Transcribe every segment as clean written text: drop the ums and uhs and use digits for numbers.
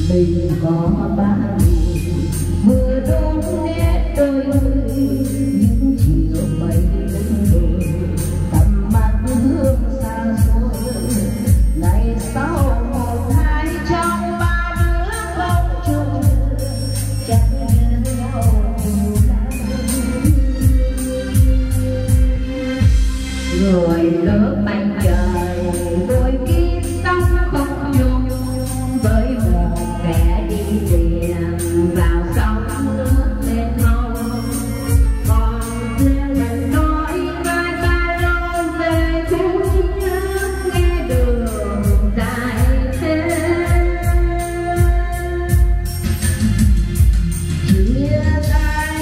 mình có ba mưa đón nét đôi người những chiều mây đôi tầm mắt hương xa xôi ngày sau một hai trong ba đứa không chung chẳng nhớ nhau dù người lớn bánh trời đôi khi sống không chung với một kẻ đi tìm vào sông nước bên mâu còn riêng nói vai ta lâu về cũng nhớ nghe đường dài thế chia tay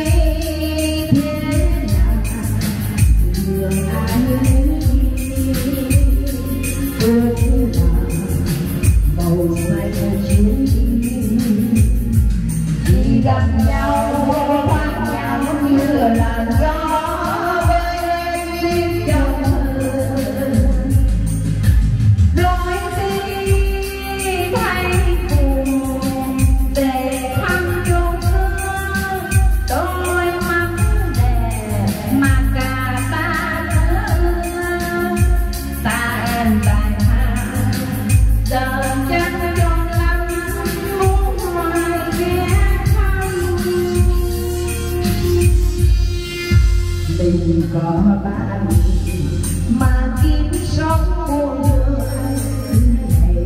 thế nào đường ai cũng là màu xanh chiến khi gặp nhau thoáng nhau như làn gió với lên tim trong đôi khi thay cùng để thăm chung đôi mắt đẹp mà cả ba đứa ta em bài hát giờ chẳng tròn lắm muốn hoài ghé thăm mình có ba mà kiếp sống buồn này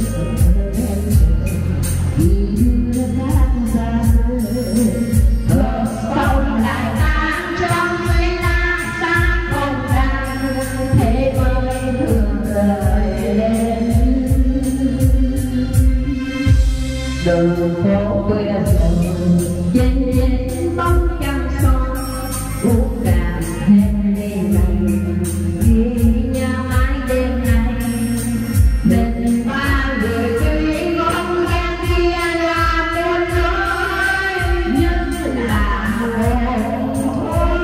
vì đưa đang ra rồi sau lại tan trong mấy lá xa không ra thế mới thường rời lên đường phố quê hương trên trên bóng trăng son uống cà thêm ly này vì nhà mãi đêm nay bên ba người tuy ngóng ngang kia là một lối nhưng là hồn thôi.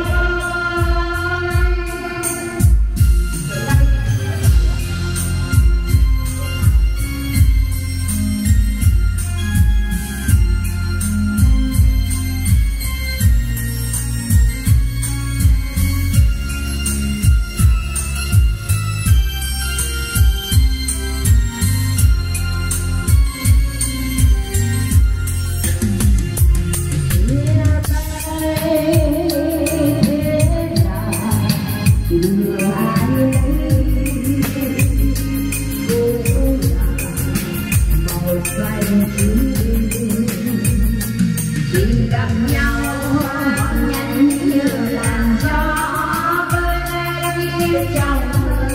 Khi gặp nhau nhanh như làn gió với lên trong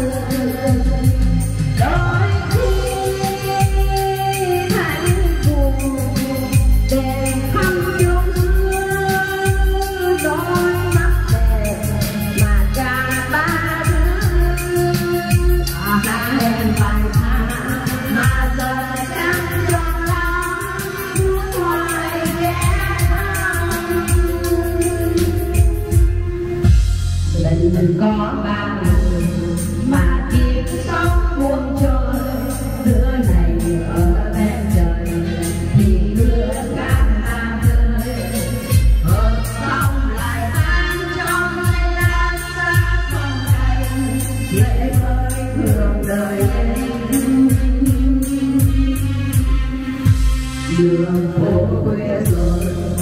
đôi khi thành cùng để thăm chung xưa đôi mắt đẹp mà cả ba đứa ta em bài hát mà giờ chẳng tròn lắm muốn hoài ghé mình có ba người mà kiếp sống buông trôi đứa này ở bên trời thì đứa khác ta rơi hợp xong lại tan trong mấy lá xa không cành lệ mới thường đời lên đường phố quê rồi